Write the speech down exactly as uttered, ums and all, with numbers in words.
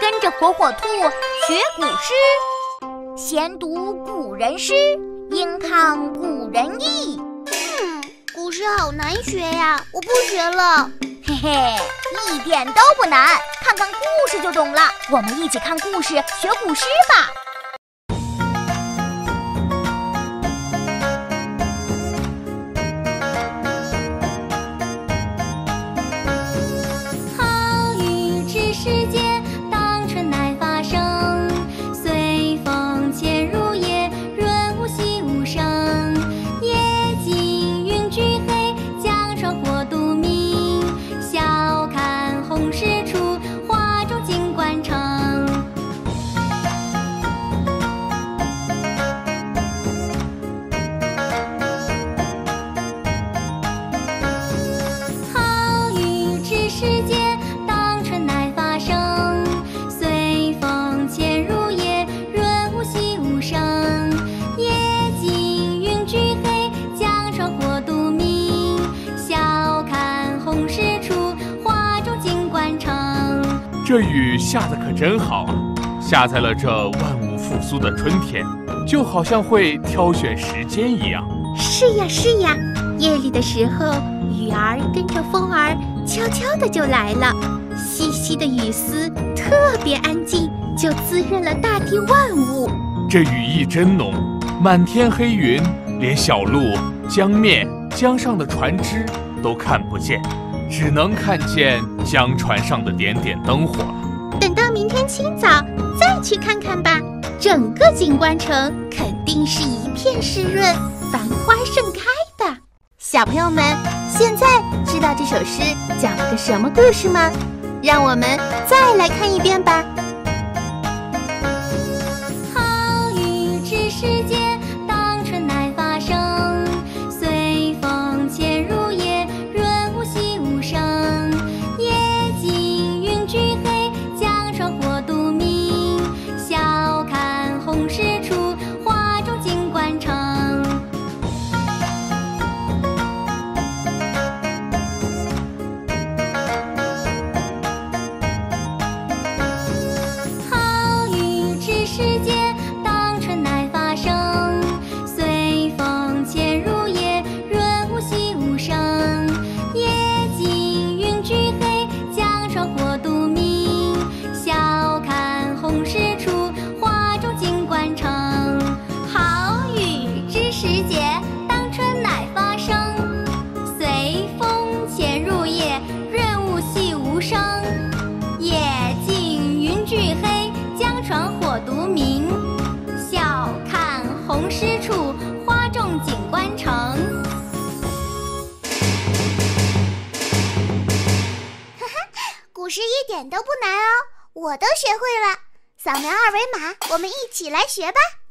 跟着火火兔学古诗，先读古人诗，应抗古人意。 嗯，古诗好难学呀，我不学了。 嘿嘿，一点都不难，看看故事就懂了。我们一起看故事，学古诗吧。 好雨知时节，当春乃发生。随风潜入夜，润物细无声。夜静云俱黑，江船火独明。晓看红湿处，画中锦官城。好雨知时节，当春乃发生。随风潜入夜，润物细无声。夜静云俱黑，江船火独明。晓看红湿处，画中锦官城。 这雨下的可真好啊，下在了这万物复苏的春天，就好像会挑选时间一样。 是呀是呀，夜里的时候，雨儿跟着风儿悄悄地就来了，细细的雨丝特别安静，就滋润了大地万物。 这雨意真浓，满天黑云，连小路、江面、江上的船只都看不见，只能看见江船上的点点灯火了。 等到明天清早再去看看吧，整个锦官城肯定是一片湿润，繁花盛开的。小朋友们，现在知道这首诗讲了个什么故事吗？让我们再来看一遍吧。 好雨知时节，当春乃发生。随风潜入夜，润物细无声。夜静云俱黑，江船火独明。晓看红湿处，画中锦官城。好雨知时节，当春乃发生。随风潜入夜，润物细无声。夜静云俱黑，江船火独明。晓看红湿处，画中锦官城。好雨知时节，当春乃发生。随风潜入夜，润物细无声。夜静云俱黑，江船火独明。晓看红湿处，画中锦官城。 古诗一点都不难哦，我都学会了。扫描二维码，我们一起来学吧。